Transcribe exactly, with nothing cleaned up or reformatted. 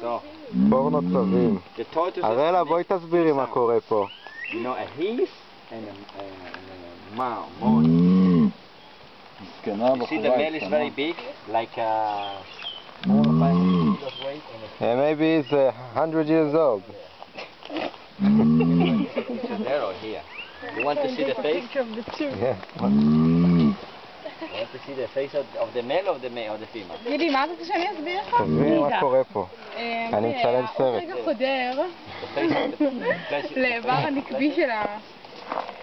So, פורנו צבים. the tortoise אראלה, is בואי תסבירי מה קורה פה. you know, a hiss and a, a, a mound. mound. You see the male is very big, like uh, four or five hundred kilos weight. And Yeah, maybe he's a hundred years old. it's a zero here. You want to see the face? Yeah. You want to see the face of, of the male or the male or the female? גילי, מה אתה רוצה שאני אסביר לך? תסבירי מה קורה פה. אני מצלם סרט. רגע חודר לאיבר הנקבי של ה...